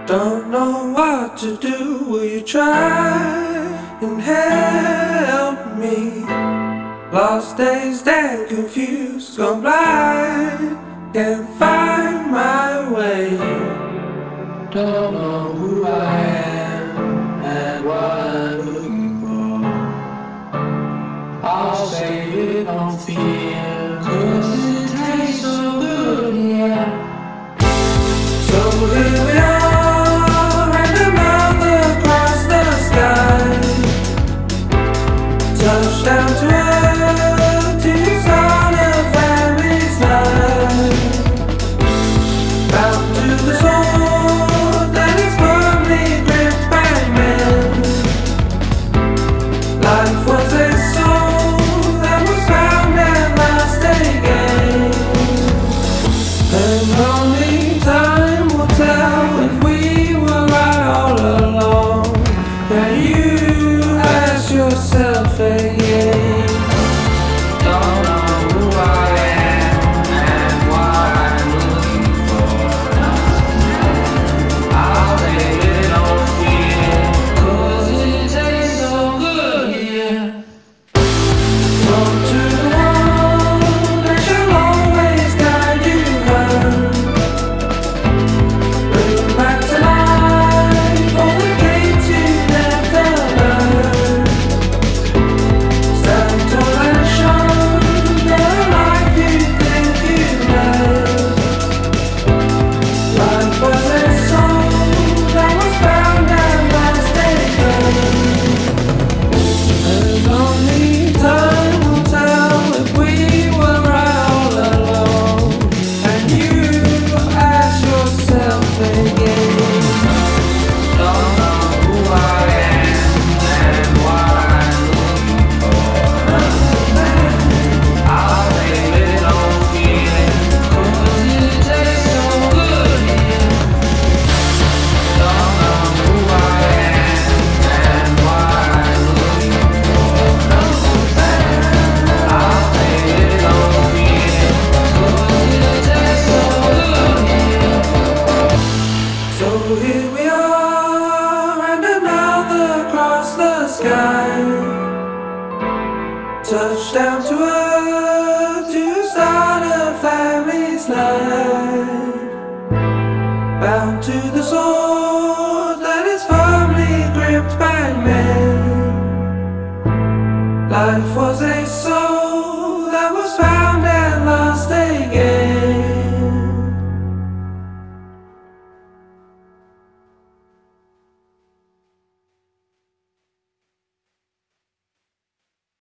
Don't know what to do, will you try and help me? Lost, dazed and confused, gone blind, can't find my way. Don't know who I am and what I'm looking for. I'll say it don't feel, 'cause it tastes so good, yeah. So here we are. Touchdown to earth, to start a family's life. Bound to the soul that is firmly gripped by men. Life was a soul that was found and lost again. And only time will tell if we were right all along. That you ask yourself again. Don't know who I am and what I'm looking for. I'll make it all feel, 'cause it tastes so good, yeah. Talk to the one that shall always guide you home. Bring back to life all the things you never learned. Stand tall and show the life you think you know. Life was a soul that was found and lost again. And only time will tell if we were right all along. And you ask yourself again. Don't know who I am and what I'm looking for. I'll make it all feel, 'cause it tastes so good, yeah. Don't know who I am and what I'm looking for. I'll make it all feel, 'cause it tastes so good, yeah. So here we are, and another across the sky. Touchdown to earth, to start a family's life. Bound to the